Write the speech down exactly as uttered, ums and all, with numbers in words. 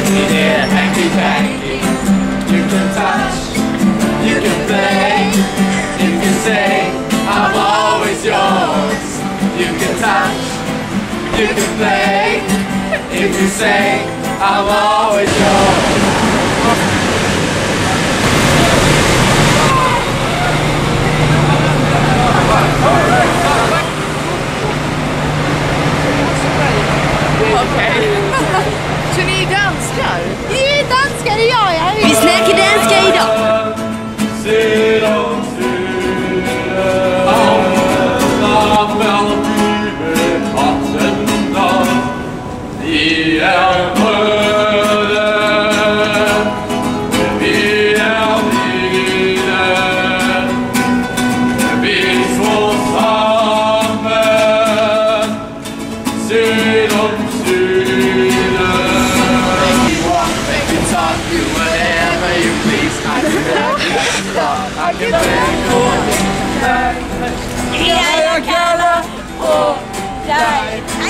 me dear hanky panky. You can touch, you can play, you can say I'm always yours. You can touch, you can play, if you say I'm always yours. Okej. Så ni är danskar? Vi är danskar, det gör jag. Vi snackar danska idag. Jag kallar på dig.